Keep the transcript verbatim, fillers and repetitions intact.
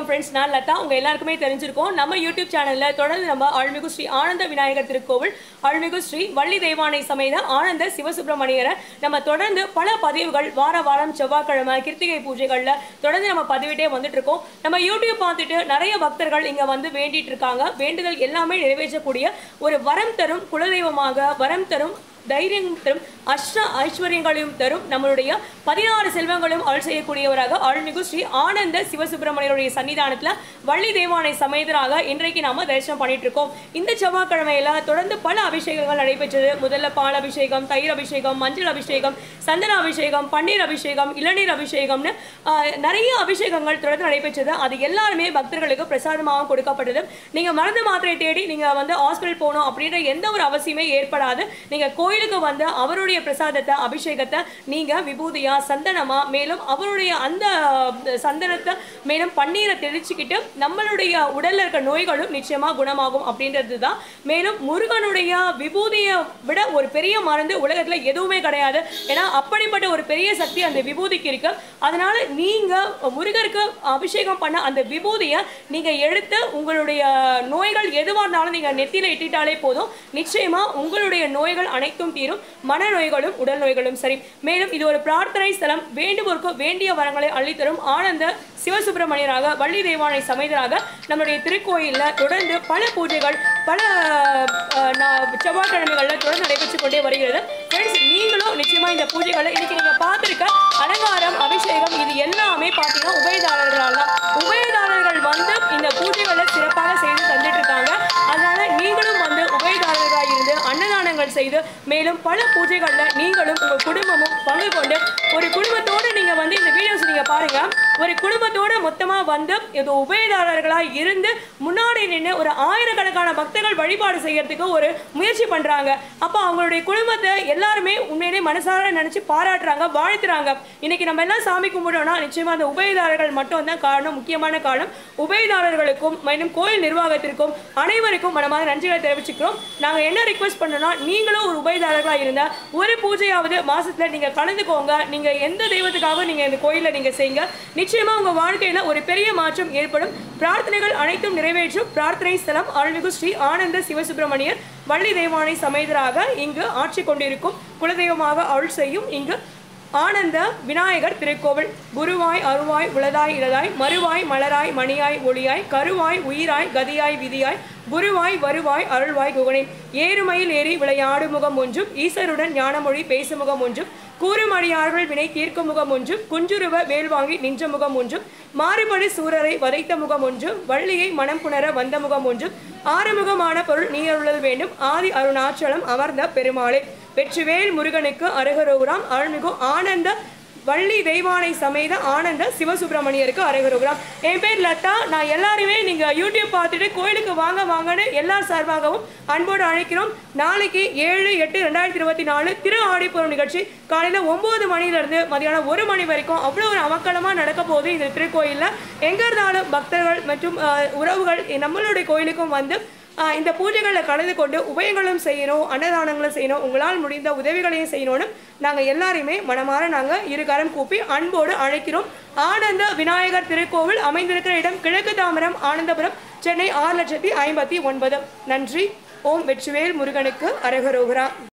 Friends, நான் லதா. உங்க எல்லாருக்குமே தெரிஞ்சிருக்கும், நம்ம யூடியூப் சேனல்ல தொடர்ந்து நம்ம அருள்மிகு ஸ்ரீ ஆனந்த விநாயகர் திருக்கோவில், அருள்மிகு ஸ்ரீ வள்ளி தெய்வானை சமேத ஆனந்த சிவசுப்பிரமணியரை நம்ம தொடர்ந்து பல பதிவுகள் வார வாரம் செவ்வாய்க்கிழமை கிருத்திகை பூஜைகள்ல தொடர்ந்து நம்ம பதிவிட்டே வந்துட்டு இருக்கோம். நம்ம யூடியூப் பார்த்துட்டு நிறைய பக்தர்கள் இங்க வந்து வேண்டிட்டு இருக்காங்க. வேண்டுதல் எல்லாமே நிறைவேற்றக்கூடிய ஒரு வரம் தரும் குலதெய்வமாக, வரம் தரும் தைரியம் தரும், அஷ்ட ஐஸ்வர்யங்களையும் தரும், நம்மளுடைய பதினாறு செல்வங்களும் அருள் செய்யக்கூடியவராக அருள்மிகு ஸ்ரீ ஆனந்த சிவசுப்பிரமணியருடைய சன்னிதானத்துல வள்ளி தெய்வானை சமேதராக இன்றைக்கு நாம தரிசனம் பண்ணிட்டு இருக்கோம். இந்த செவ்வாய்க்கிழமையில தொடர்ந்து பல அபிஷேகங்கள் நடைபெற்றது. முதல்ல பால் அபிஷேகம், தயிர் அபிஷேகம், மஞ்சள் அபிஷேகம், சந்தன அபிஷேகம், பன்னீர் அபிஷேகம், இளநீர் அபிஷேகம்னு நிறைய அபிஷேகங்கள் தொடர்ந்து நடைபெற்றது. அது எல்லாருமே பக்தர்களுக்கு பிரசாதமாக கொடுக்கப்பட்டது. நீங்க மருந்து மாத்திரை தேடி நீங்க வந்து ஹாஸ்பிட்டல் போகணும் அப்படின்ற எந்த ஒரு அவசியமே ஏற்படாது. நீங்க கோயிலுக்கு வந்து அவருடைய பிரசாதத்தை, அபிஷேகத்தை நீங்க விபூதியா, சந்தனமா, மேலும் அவருடைய அந்த சந்தனத்தை மேலும் பன்னீரை தெளிச்சுக்கிட்டு நம்மளுடைய உடல்ல இருக்க நோய்களும் நிச்சயமா குணமாகும் அப்படின்றது தான். மேலும் முருகனுடைய விபூதியை விட ஒரு பெரிய மருந்து உலகத்துல எதுவுமே கிடையாது. ஏன்னா அப்படிப்பட்ட ஒரு பெரிய சக்தி அந்த விபூதிக்கு இருக்கு. அதனால நீங்க முருகருக்கு அபிஷேகம் பண்ண அந்த விபூதியை நீங்க எடுத்து உங்களுடைய நோய்கள் எதுவாக இருந்தாலும் நீங்க நெத்தியில இட்டுட்டாலே போதும். நிச்சயமா உங்களுடைய நோய்கள் அனைத்தும் தீரும். மனநோய்களும் உடல் நோய்களும் சரி. மேலும் இது ஒரு பிரார்த்தனை ஸ்தலம். வேண்டுவோருக்கு வேண்டிய வரங்களை அள்ளித்தரும் ஆனந்த சிவசுப்பிரமணியராக வள்ளி தெய்வானை சமேதராக நம்முடைய திருக்கோயில்ல தொடர்ந்து பல பூஜைகள் பல செவ்வாய்க்கிழமைகள்ல தொடர்ந்து நடைபெற்றுக் கொண்டே வருகிறது. ஃப்ரெண்ட்ஸ், நீங்களும் நிச்சயமா இந்த பூஜைகளை இன்னைக்கு நீங்க பார்த்திருக்க அலங்காரம், அபிஷேகம் இது எல்லாமே பார்த்தீங்கன்னா உபயதாரர்களால் தான். உபயதாரர்கள் வந்து இந்த பூஜைகளை சிறப்பாக செய்து தந்துட்டு இருக்காங்க. அதனால நீங்களும் வந்து உபயதாரர்களாக இருந்து அன்னதானங்கள் செய்து மேலும் பல பூஜைகள்ல நீங்களும் உங்க குடும்பமும் பங்கு கொண்டு ஒரு குடும்பத்தோடு நீங்க வந்து இந்த வீடியோஸ் நீங்க பாருங்க. ஒரு குடும்பத்தோட மொத்தமா வந்து இது உபயதாரர்களா இருந்து முன்னாடி நின்று ஒரு ஆயிரக்கணக்கான பக்தர்கள் வழிபாடு செய்யறதுக்கு ஒரு முயற்சி பண்றாங்க. அப்ப அவங்களுடைய குடும்பத்தை எல்லாருமே உண்மையிலே மனசார நினைச்சு பாராட்டுறாங்க, வாழ்த்துறாங்க. இன்னைக்கு நம்ம எல்லாம் சாமி கும்பிடணும்னா நிச்சயமா அந்த உபயதாரர்கள் மட்டும் தான் காரணம், முக்கியமான காரணம். உபயதாரர்களுக்கும் மேலும் கோயில் நிர்வாகத்திற்கும் அனைவருக்கும் மனமார்ந்த நன்றிகளை தெரிவிச்சுக்கிறோம். நாங்க என்ன ரிக்வெஸ்ட் பண்ணோம்னா, நீங்களும் ஒரு உபயதாரர்களா இருந்தா ஒரு பூஜையாவது மாசத்துல நீங்க கலந்துக்கோங்க. நீங்க எந்த தெய்வத்துக்காக நீங்க இந்த கோயில நீங்க செய்யுங்க. நிச்சயமா உங்க வாழ்க்கையில ஒரு பெரிய மாற்றம் ஏற்படும். பிரார்த்தனைகள் அனைத்தும் நிறைவேற்றும் பிரார்த்தனை ஸ்தலம் அருள்மிகு ஸ்ரீ ஆனந்த சிவசுப்பிரமணியர் வள்ளி தெய்வானை சமேதராக இங்கு ஆட்சி கொண்டிருக்கும் குலதெய்வமாக அருள் செய்யும் இங்கு ஆனந்த விநாயகர் திருக்கோவில். குருவாய் அருவாய் உளதாய் இளதாய் மறுவாய் மலராய் மணியாய் ஒளியாய் கருவாய் உயிராய் கதியாய் விதியாய் குருவாய் வருவாய் அருள்வாய் குகனே. ஏறுமையில் ஏறி விளையாடு முகம் ஒன்றும் ஈசருடன் ஞானமொழி பேசும் முகம் ஒன்றும் கூறுமடியார்கள் வினை தீர்க்கும் முகம் ஒன்றும் குஞ்சுருவ வேல் வாங்கி நின்ற முகம் ஒன்றும் மாறுபடி சூரரை வதைத்த முகம் ஒன்றும் வள்ளியை மனம் புணர வந்த முகம் ஒன்றும் ஆறுமுகமான பொருள் நீ அருளல் வேண்டும் ஆதி அருணாச்சலம் அமர்ந்த பெருமாளே. வெற்றிவேல் முருகனுக்கு அரகரோகிராம். அருள்மிகு ஆனந்த வள்ளி தெய்வானை சமேத ஆனந்த சிவசுப்பிரமணியருக்கு அரகரோகிராம். என் பேர் லதா. நான் எல்லாருமே நீங்க யூடியூப் பார்த்துட்டு கோயிலுக்கு வாங்க வாங்கன்னு எல்லார் சார்பாகவும் அன்போடு அழைக்கிறோம். நாளைக்கு ஏழு எட்டு ரெண்டாயிரத்தி இருபத்தி நாலு திரு ஆடிப்பூரம் நிகழ்ச்சி காலையில ஒன்பது மணிலிருந்து மதியானம் ஒரு மணி வரைக்கும் அவ்வளோ ஒரு அமக்கலமா நடக்க போகுது இந்த திருக்கோயில்ல. எங்க இருந்தாலும் பக்தர்கள் மற்றும் உறவுகள் நம்மளுடைய கோயிலுக்கும் வந்து இந்த பூஜைகளில் கலந்து கொண்டு உபயங்களும் செய்யணும், அன்னதானங்களும் செய்யணும், உங்களால் முடிந்த உதவிகளையும் செய்யணும்னு நாங்கள் எல்லாரையுமே மனமாற நாங்கள் இருகரம் கூப்பி அன்போடு அழைக்கிறோம். ஆனந்த விநாயகர் திருக்கோவில் அமைந்திருக்கிற இடம் கிழக்கு தாம்பரம், ஆனந்தபுரம், சென்னை ஆறு லட்சத்தி ஐம்பத்தி ஒன்பது. நன்றி. ஓம் வெற்றிவேல் முருகனுக்கு அரகரோகரா.